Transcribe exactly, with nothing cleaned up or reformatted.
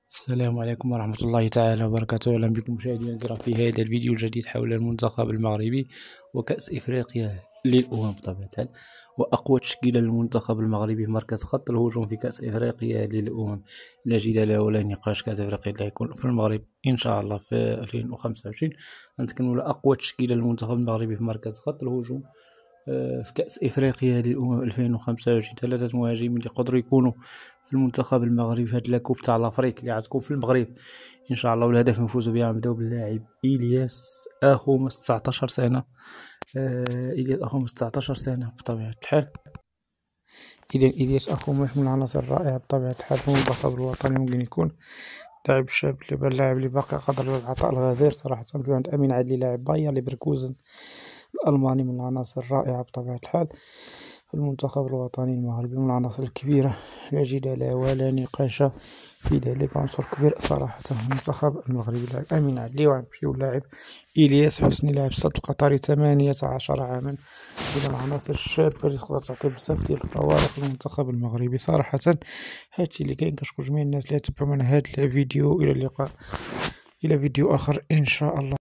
السلام عليكم ورحمة الله تعالى وبركاته. أهلا بكم مشاهدينا الكرام في هذا الفيديو الجديد حول المنتخب المغربي وكأس إفريقيا للأمم بطبيعة الحال، وأقوى تشكيلة للمنتخب المغربي في مركز خط الهجوم في كأس إفريقيا للأمم. لا جدال ولا نقاش، كأس إفريقيا اللي حيكون في المغرب إن شاء الله في ألفين وخمسة وعشرين. غنتكلموا على أقوى تشكيلة للمنتخب المغربي في مركز خط الهجوم في كأس إفريقيا للأمم ألفين وخمسة وعشرين. ثلاثة مهاجمين اللي يقدروا يكونوا في المنتخب المغربي في هاد لاكوب تاع لافريك اللي غتكون في المغرب إن شاء الله، والهدف نفوزوا بها. نبداو باللاعب إلياس أخومس تسعطاش سنة. آه إلياس أخومس تسعطاش سنة بطبيعة الحال. إذا إلياس أخومس من العناصر الرائعة بطبيعة الحال في المنتخب الوطني. ممكن يكون لاعب شاب اللي اللاعب اللي باقي قدر العطاء الغزير صراحة. في عند أمين عدلي لاعب باير ليفركوزن الألماني من العناصر الرائعة بطبيعة الحال في المنتخب الوطني المغربي، من العناصر الكبيرة لا جدال ولا نقاش في ذلك، عنصر كبير صراحة في المنتخب المغربي. لاعب أمين عدلي، وغنمشيو لاعب إلياس حسني لاعب السد القطري ثمانية عشر عاما، من العناصر الشابة اللي تقدر تعطي بزاف ديال الفوارق في المنتخب المغربي صراحة. هادشي اللي كاين. كنشكر جميع الناس اللي تبعوا معنا هاد الفيديو. إلى اللقاء، إلى فيديو آخر إن شاء الله.